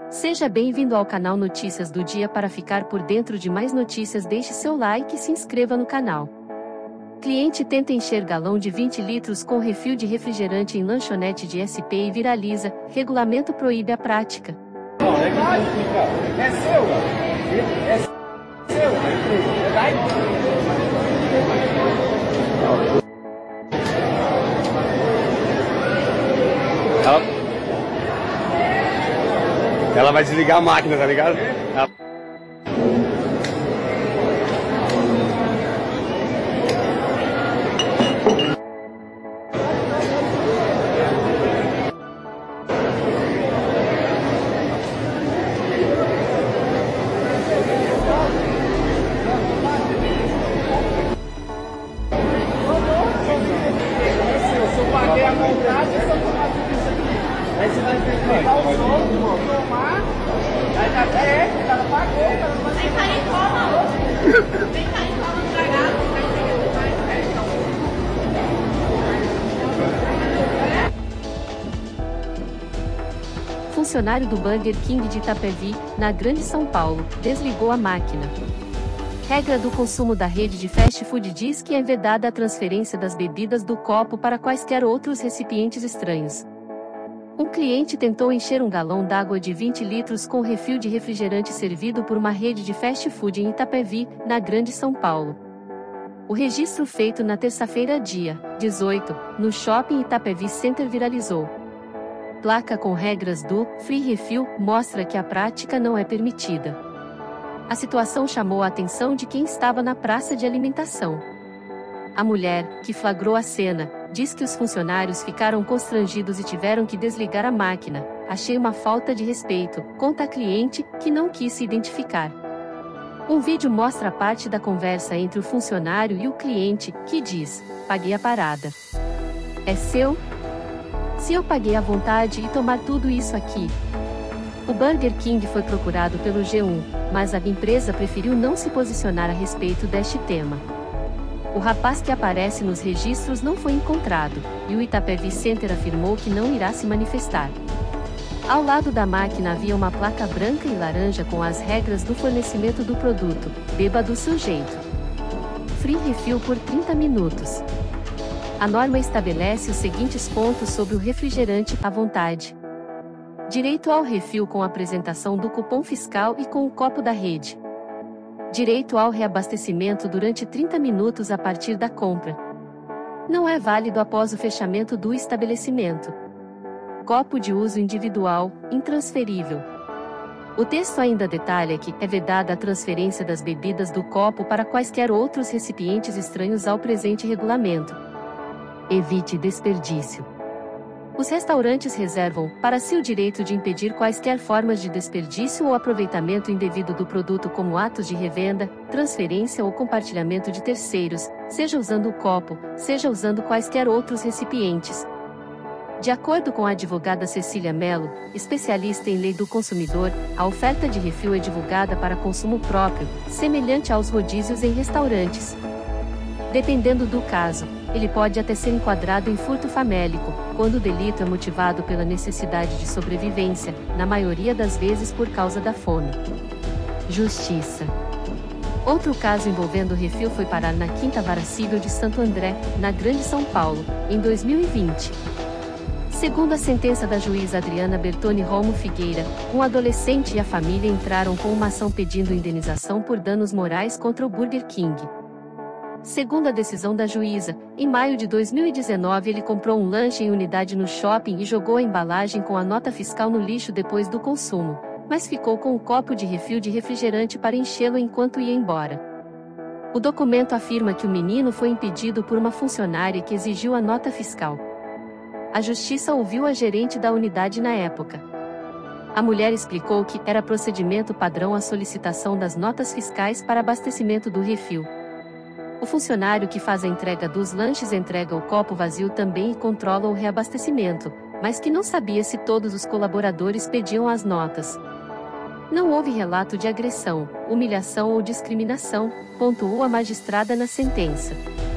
Seja bem-vindo ao canal Notícias do Dia. Para ficar por dentro de mais notícias, deixe seu like e se inscreva no canal. Cliente tenta encher galão de 20 litros com refil de refrigerante em lanchonete de SP e viraliza. Regulamento proíbe a prática. É seu. É seu. Ela vai desligar a máquina, tá ligado? Se eu paguei a montagem, eu vou tomar tudo isso aqui. Aí você vai pegar o som, tomar. Aí já o cara pagou, o cara não vai Tem cair cola. Tem cair cola estragado. Funcionário do Burger King de Itapevi, na Grande São Paulo, desligou a máquina. Regra do consumo da rede de fast food diz que é vedada a transferência das bebidas do copo para quaisquer outros recipientes estranhos. Um cliente tentou encher um galão d'água de 20 litros com refil de refrigerante servido por uma rede de fast food em Itapevi, na Grande São Paulo. O registro feito na terça-feira, dia 18, no shopping Itapevi Center viralizou. Placa com regras do Free Refill mostra que a prática não é permitida. A situação chamou a atenção de quem estava na praça de alimentação. A mulher, que flagrou a cena, diz que os funcionários ficaram constrangidos e tiveram que desligar a máquina. Achei uma falta de respeito, conta a cliente, que não quis se identificar. Um vídeo mostra parte da conversa entre o funcionário e o cliente, que diz: "Paguei a parada. É seu? Se eu paguei à vontade e tomar tudo isso aqui." O Burger King foi procurado pelo G1, mas a empresa preferiu não se posicionar a respeito deste tema. O rapaz que aparece nos registros não foi encontrado, e o Itapevi Center afirmou que não irá se manifestar. Ao lado da máquina havia uma placa branca e laranja com as regras do fornecimento do produto: beba do seu jeito. Free refill por 30 minutos. A norma estabelece os seguintes pontos sobre o refrigerante à vontade. Direito ao refil com apresentação do cupom fiscal e com o copo da rede. Direito ao reabastecimento durante 30 minutos a partir da compra. Não é válido após o fechamento do estabelecimento. Copo de uso individual, intransferível. O texto ainda detalha que é vedada a transferência das bebidas do copo para quaisquer outros recipientes estranhos ao presente regulamento. Evite desperdício. Os restaurantes reservam para si o direito de impedir quaisquer formas de desperdício ou aproveitamento indevido do produto, como atos de revenda, transferência ou compartilhamento de terceiros, seja usando o copo, seja usando quaisquer outros recipientes. De acordo com a advogada Cecília Mello, especialista em lei do consumidor, a oferta de refil é divulgada para consumo próprio, semelhante aos rodízios em restaurantes. Dependendo do caso, ele pode até ser enquadrado em furto famélico, quando o delito é motivado pela necessidade de sobrevivência, na maioria das vezes por causa da fome. Justiça. Outro caso envolvendo refil foi parar na 5ª Vara Civil de Santo André, na Grande São Paulo, em 2020. Segundo a sentença da juíza Adriana Bertoni Romo Figueira, um adolescente e a família entraram com uma ação pedindo indenização por danos morais contra o Burger King. Segundo a decisão da juíza, em maio de 2019 ele comprou um lanche em unidade no shopping e jogou a embalagem com a nota fiscal no lixo depois do consumo, mas ficou com o copo de refil de refrigerante para enchê-lo enquanto ia embora. O documento afirma que o menino foi impedido por uma funcionária que exigiu a nota fiscal. A justiça ouviu a gerente da unidade na época. A mulher explicou que era procedimento padrão a solicitação das notas fiscais para abastecimento do refil. O funcionário que faz a entrega dos lanches entrega o copo vazio também e controla o reabastecimento, mas que não sabia se todos os colaboradores pediam as notas. Não houve relato de agressão, humilhação ou discriminação, pontuou a magistrada na sentença.